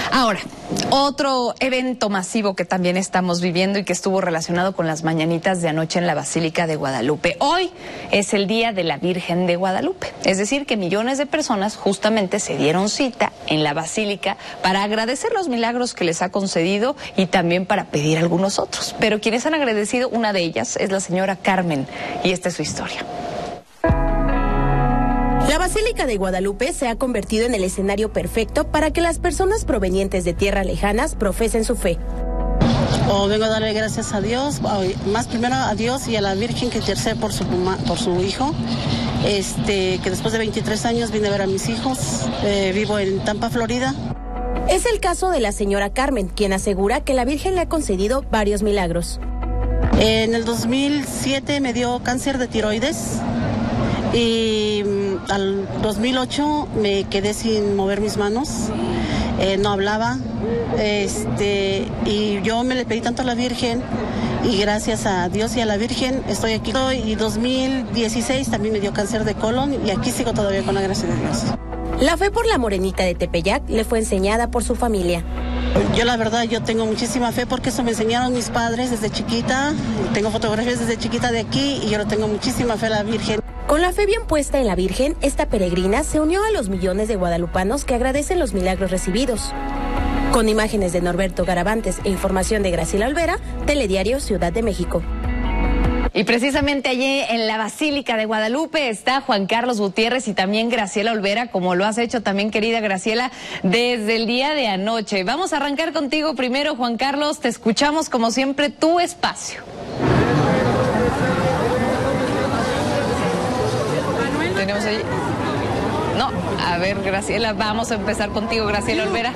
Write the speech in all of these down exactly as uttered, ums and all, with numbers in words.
Ahora, otro evento masivo que también estamos viviendo y que estuvo relacionado con las mañanitas de anoche en la Basílica de Guadalupe. Hoy es el Día de la Virgen de Guadalupe, es decir, que millones de personas justamente se dieron cita en la Basílica para agradecer los milagros que les ha concedido y también para pedir algunos otros. Pero quienes han agradecido, una de ellas es la señora Carmen, y esta es su historia. La Basílica de Guadalupe se ha convertido en el escenario perfecto para que las personas provenientes de tierras lejanas profesen su fe. Oh, vengo a darle gracias a Dios, más primero a Dios y a la Virgen que intercede por su, por su hijo. Este, que después de veintitrés años vine a ver a mis hijos, eh, vivo en Tampa, Florida. Es el caso de la señora Carmen, quien asegura que la Virgen le ha concedido varios milagros. En el dos mil siete me dio cáncer de tiroides y al dos mil ocho me quedé sin mover mis manos, eh, no hablaba, este, y yo me le pedí tanto a la Virgen y gracias a Dios y a la Virgen estoy aquí. Y dos mil dieciséis también me dio cáncer de colon y aquí sigo todavía con la gracia de Dios. La fe por la morenita de Tepeyac le fue enseñada por su familia. Yo la verdad, yo tengo muchísima fe porque eso me enseñaron mis padres desde chiquita. Tengo fotografías desde chiquita de aquí y yo le tengo muchísima fe a la Virgen. Con la fe bien puesta en la Virgen, esta peregrina se unió a los millones de guadalupanos que agradecen los milagros recibidos. Con imágenes de Norberto Garavantes e información de Graciela Olvera, Telediario Ciudad de México. Y precisamente allí en la Basílica de Guadalupe está Juan Carlos Gutiérrez y también Graciela Olvera, como lo has hecho también, querida Graciela, desde el día de anoche. Vamos a arrancar contigo primero, Juan Carlos, te escuchamos como siempre, tu espacio. ¿Tenemos allí? No, a ver, Graciela, vamos a empezar contigo, Graciela Olvera.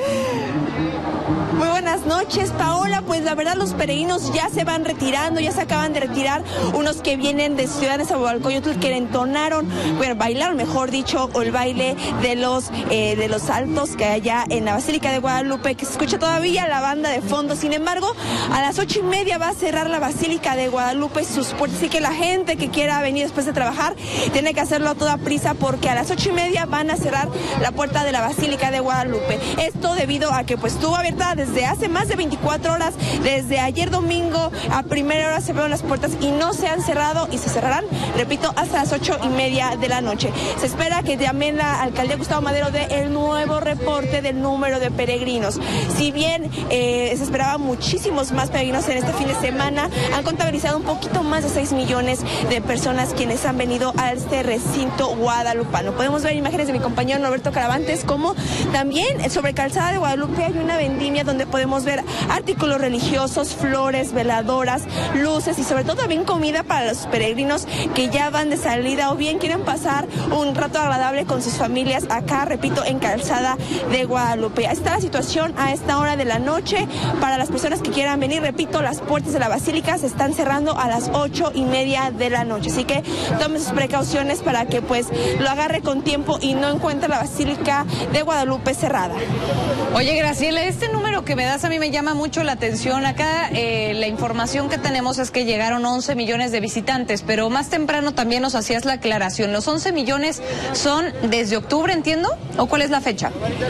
Muy buenas noches, Paola. Pues la verdad, los peregrinos ya se van retirando, ya se acaban de retirar. Unos que vienen de Ciudad de Nezahualcóyotl, que entonaron, bueno, bailaron, mejor dicho, o el baile de los eh, de los saltos que hay allá en la Basílica de Guadalupe, que se escucha todavía la banda de fondo. Sin embargo, a las ocho y media va a cerrar la Basílica de Guadalupe sus puertas, así que la gente que quiera venir después de trabajar tiene que hacerlo a toda prisa, porque a las ocho y media van a cerrar la puerta de la Basílica de Guadalupe. Esto debido a que pues estuvo abierta desde hace más de veinticuatro horas, desde ayer domingo a primera hora se abrieron las puertas y no se han cerrado y se cerrarán, repito, hasta las ocho y media de la noche. Se espera que también la alcaldía Gustavo Madero dé el nuevo reporte del número de peregrinos. Si bien eh, se esperaban muchísimos más peregrinos en este fin de semana, han contabilizado un poquito más de seis millones de personas quienes han venido a este recinto guadalupano. Podemos ver imágenes de mi compañero Norberto Caravantes, como también sobre Calzada de Guadalupe hay una vendimia donde podemos ver artículos religiosos, flores, veladoras, luces y sobre todo también comida para los peregrinos que ya van de salida o bien quieren pasar un rato agradable con sus familias acá, repito, en Calzada de Guadalupe. Ahí está la situación a esta hora de la noche. Para las personas que quieran venir, repito, las puertas de la Basílica se están cerrando a las ocho y media de la noche. Así que tome sus precauciones para que pues lo agarre con tiempo y no encuentre la Basílica de Guadalupe cerrada. Oye, Graciela, este número que me das a mí me llama mucho la atención. Acá eh, la información que tenemos es que llegaron once millones de visitantes, pero más temprano también nos hacías la aclaración. ¿Los once millones son desde octubre, entiendo? ¿O cuál es la fecha?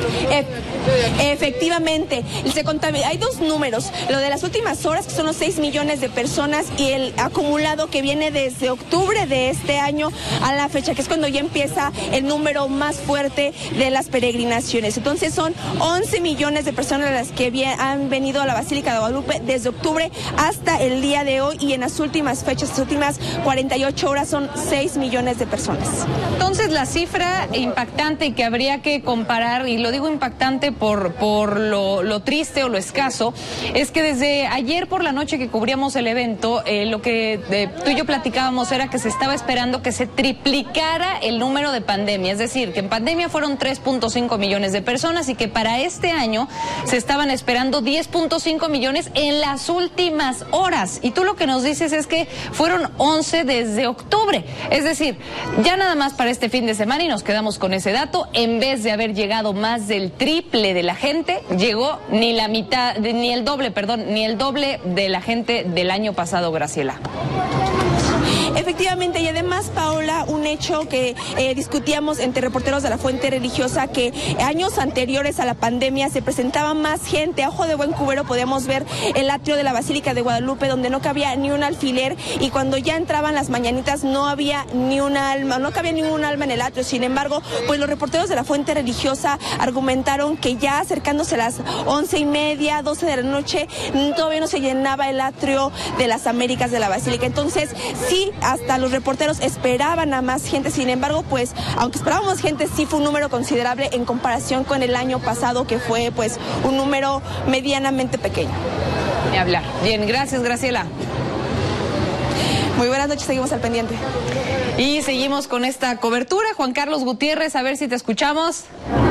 E efectivamente, se hay dos números. Lo de las últimas horas, que son los seis millones de personas, y el acumulado que viene desde octubre de este año a la fecha, que es cuando ya empieza el número más fuerte de las peregrinaciones. Entonces son once millones de personas las que han venido a la Basílica de Guadalupe desde octubre hasta el día de hoy, y en las últimas fechas, las últimas cuarenta y ocho horas, son seis millones de personas. Entonces la cifra impactante y que habría que comparar, y lo digo impactante por, por lo, lo triste o lo escaso, es que desde ayer por la noche que cubríamos el evento, eh, lo que eh, tú y yo platicábamos era que se estaba esperando que se triplicara el número de pandemia, es decir, que en pandemia fueron tres punto cinco millones de personas y que para este año se estaban esperando diez punto cinco millones en las últimas horas. Y tú lo que nos dices es que fueron once desde octubre. Es decir, ya nada más para este fin de semana, y nos quedamos con ese dato, en vez de haber llegado más del triple de la gente, llegó ni la mitad, ni el doble, perdón, ni el doble de la gente del año pasado, Graciela. Efectivamente, y además, Paola, un hecho que eh, discutíamos entre reporteros de la Fuente Religiosa, que años anteriores a la pandemia se presentaba más gente. A ojo de buen cubero podíamos ver el atrio de la Basílica de Guadalupe, donde no cabía ni un alfiler, y cuando ya entraban las mañanitas no había ni un alma, no cabía ningún alma en el atrio. Sin embargo, pues los reporteros de la Fuente Religiosa argumentaron que ya acercándose a las once y media, doce de la noche, todavía no se llenaba el atrio de las Américas de la Basílica. Entonces, sí, hasta los reporteros esperaban a más gente. Sin embargo, pues, aunque esperábamos gente, sí fue un número considerable en comparación con el año pasado, que fue, pues, un número medianamente pequeño. Ni hablar. Bien, gracias, Graciela. Muy buenas noches, seguimos al pendiente. Y seguimos con esta cobertura. Juan Carlos Gutiérrez, a ver si te escuchamos.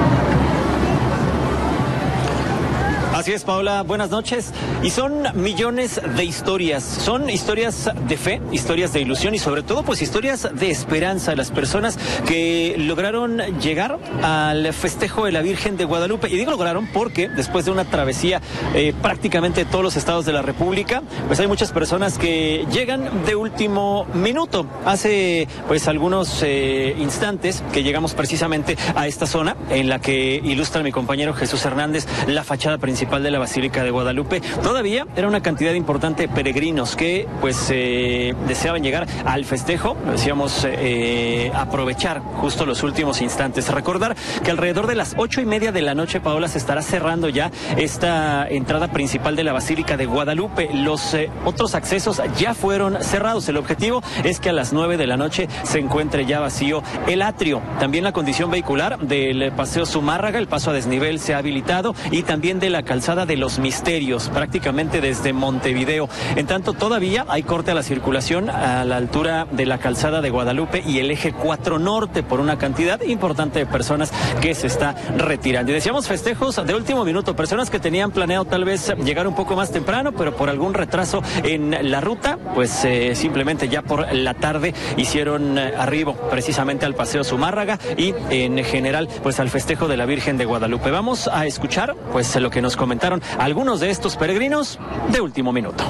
Así es, Paola, buenas noches. Y son millones de historias, son historias de fe, historias de ilusión y sobre todo pues historias de esperanza. Las personas que lograron llegar al festejo de la Virgen de Guadalupe, y digo lograron porque después de una travesía eh, prácticamente de todos los estados de la República, pues hay muchas personas que llegan de último minuto. Hace pues algunos eh, instantes que llegamos precisamente a esta zona en la que ilustra mi compañero Jesús Hernández la fachada principal de la Basílica de Guadalupe. Todavía era una cantidad importante de peregrinos que pues eh, deseaban llegar al festejo, decíamos eh, aprovechar justo los últimos instantes. Recordar que alrededor de las ocho y media de la noche, Paola, se estará cerrando ya esta entrada principal de la Basílica de Guadalupe. Los eh, otros accesos ya fueron cerrados. El objetivo es que a las nueve de la noche se encuentre ya vacío el atrio. También la condición vehicular del Paseo Zumárraga, el paso a desnivel se ha habilitado, y también de la calzada de los Misterios, prácticamente desde Montevideo. En tanto, todavía hay corte a la circulación a la altura de la calzada de Guadalupe y el eje cuatro norte por una cantidad importante de personas que se está retirando. Y decíamos festejos de último minuto, personas que tenían planeado tal vez llegar un poco más temprano, pero por algún retraso en la ruta, pues eh, simplemente ya por la tarde hicieron eh, arribo precisamente al Paseo Zumárraga y en general pues al festejo de la Virgen de Guadalupe. Vamos a escuchar pues lo que nos comentaron algunos de estos peregrinos de último minuto.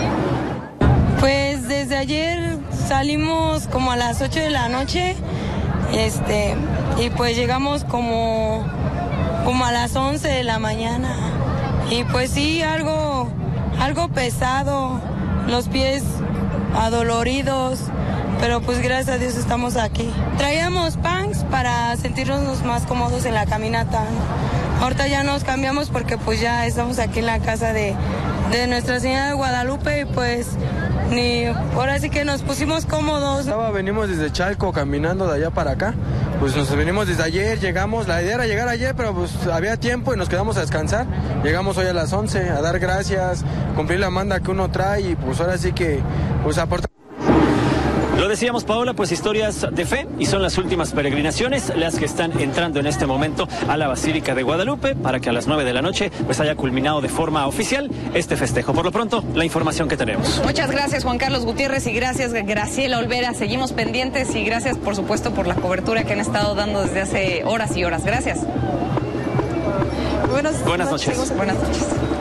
Pues desde ayer salimos como a las ocho de la noche, este, y pues llegamos como, como a las once de la mañana. Y pues sí, algo, algo pesado, los pies adoloridos, pero pues gracias a Dios estamos aquí. Traíamos pants para sentirnos más cómodos en la caminata. Ahorita ya nos cambiamos porque pues ya estamos aquí en la casa de, de Nuestra Señora de Guadalupe, y pues ni ahora sí que nos pusimos cómodos. Estaba, venimos desde Chalco caminando de allá para acá, pues nos venimos desde ayer, llegamos, la idea era llegar ayer, pero pues había tiempo y nos quedamos a descansar. Llegamos hoy a las once a dar gracias, cumplir la manda que uno trae y pues ahora sí que pues aportar. Lo decíamos, Paola, pues historias de fe, y son las últimas peregrinaciones las que están entrando en este momento a la Basílica de Guadalupe para que a las nueve de la noche pues haya culminado de forma oficial este festejo. Por lo pronto, la información que tenemos. Muchas gracias, Juan Carlos Gutiérrez, y gracias, Graciela Olvera. Seguimos pendientes y gracias, por supuesto, por la cobertura que han estado dando desde hace horas y horas. Gracias. Buenas, Buenas noches. noches. Buenas noches.